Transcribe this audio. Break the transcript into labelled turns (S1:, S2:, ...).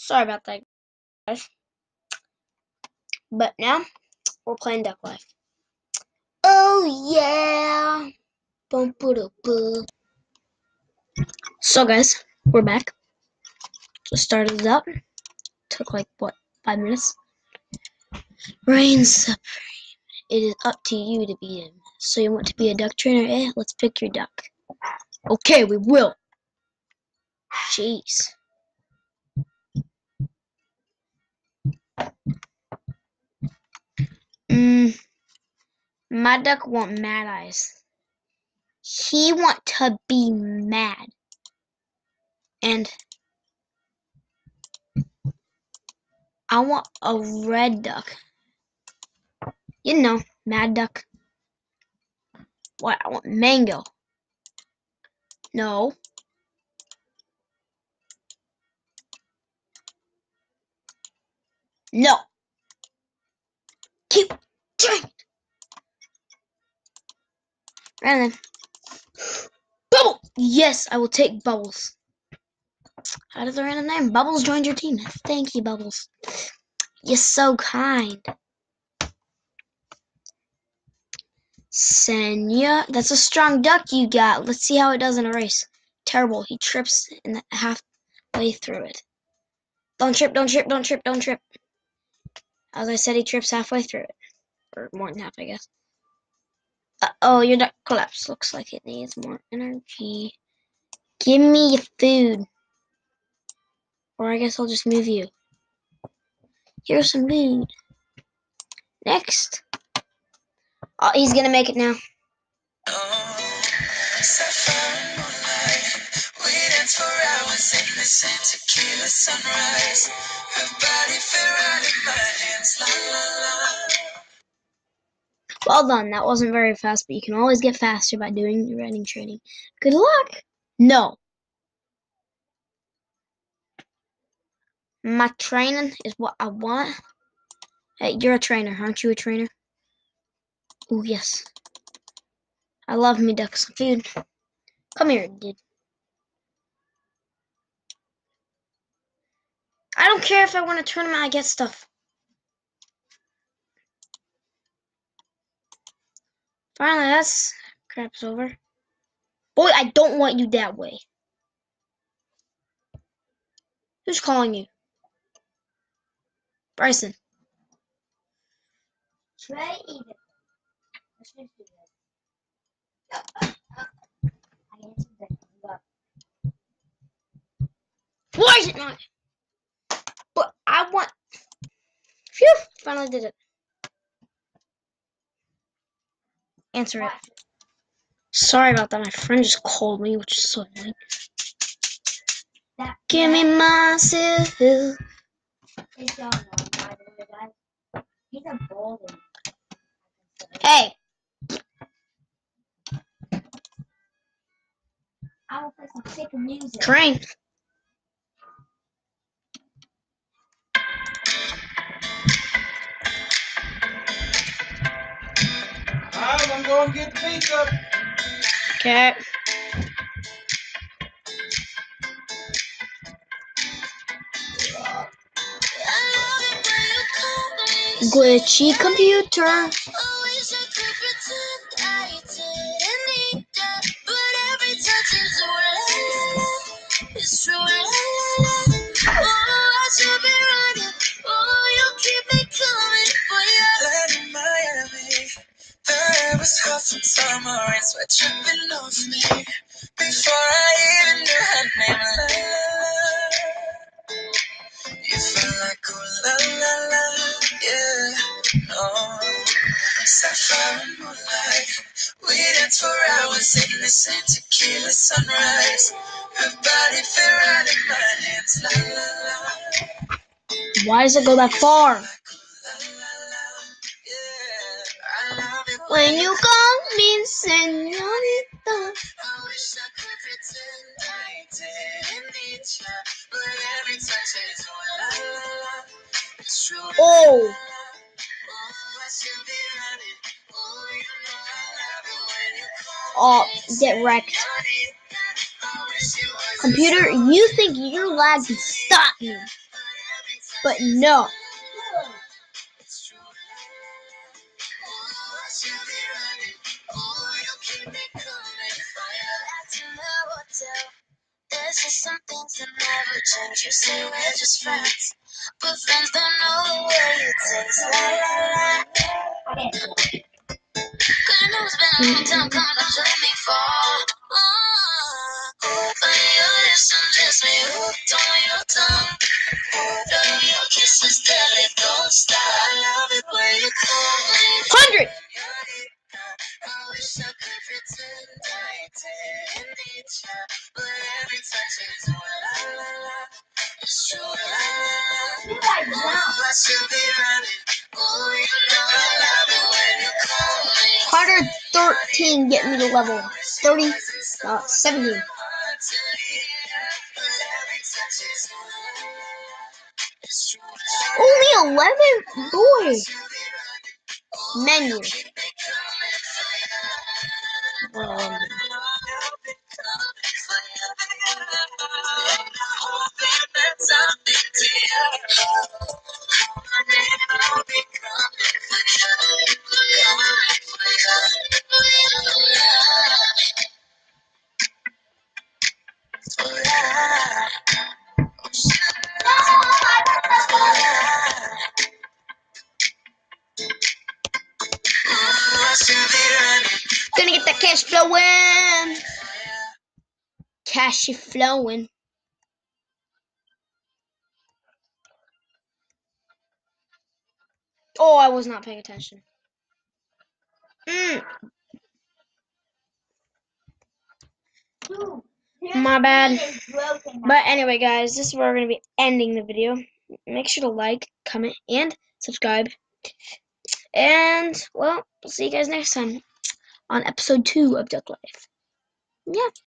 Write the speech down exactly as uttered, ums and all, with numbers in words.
S1: Sorry about that, guys. But now, we're playing Duck Life. Oh, yeah! Bum, ba, da, ba. So, guys, we're back. Just started it up. Took like, what, five minutes? Reign supreme. It is up to you to be him. So, you want to be a duck trainer? Eh, let's pick your duck. Okay, we will. Jeez. Mm, my duck want mad eyes. He want to be mad. And I want a red duck. You know, mad duck. What? I want mango. No. No. Keep trying. And then Bubble. Yes, I will take Bubbles. How does the random name? Bubbles joined your team. Thank you, Bubbles. You're so kind. Senya, that's a strong duck you got. Let's see how it does in a race. Terrible. He trips in the halfway through it. Don't trip, don't trip, don't trip, don't trip. As I said, he trips halfway through it. Or more than half, I guess. Uh-oh, your duck collapsed. Looks like it needs more energy. Give me your food. Or I guess I'll just move you. Here's some food. Next. Oh, he's gonna make it now. Oh, sapphire moonlight. We danced for hours in the same tequila sunrise. Her body fit right in my hands. La la la. Well done. That wasn't very fast, but you can always get faster by doing running training. Good luck. No. My training is what I want. Hey, you're a trainer, aren't you a trainer? Oh, yes. I love me ducks some food. Come here, dude. I don't care if I win a tournament, I get stuff. Finally, that's crap's over. Boy, I don't want you that way. Who's calling you? Bryson. Trey either. Why is it not? But I want. Phew! Finally did it. Answer it. Sorry about that. My friend just called me, which is so annoying. Give me myself. He's a golden. Hey. I will play some sick music. Train.
S2: Alright, I'm going to get the beats up.
S1: Okay. Glitchy computer. It's true. Oh, I should be running. Oh, you keep me coming. Oh, yeah.
S2: Land in Miami. The air was hot from summer rain, sweat dripping off me. Before I even knew her name, la la la. You felt like oh la la la, yeah. No. Sapphire moonlight. We danced for hours in the same tequila sunrise. Her body fit right in my hands, la la la.
S1: Why does it go that far? When you call me señorita.
S2: I wish I could pretend I didn't need you, but every touch is oh la la la. It's true.
S1: Oh. Oh, get wrecked. Computer, you think your lag can stop me? But no.
S2: There's just some things that never change. You say we're just friends, but friends don't know the way it tastes. La la la. Cause you know it's been a long time coming, don't you let me fall. Oh, but your lips undress me, hooked on your tongue. Love your kisses, deadly, don't stop. I love it when you call me.
S1: Hundred.
S2: I wish I could pretend I didn't need you, but every touch is ooh la la la. It's true la la la. Oh, I should be running. Oh, you know I love it when you call me.
S1: one hundred thirteen get me to level thirty, uh, seventeen. Only eleven? Boy. Menu. Um, Gonna get that cash flowing. Cash flowing. Oh, I was not paying attention. Mm. My bad. But anyway, guys, this is where we're going to be ending the video. Make sure to like, comment, and subscribe. And, well, we'll see you guys next time on episode two of Duck Life. Yeah.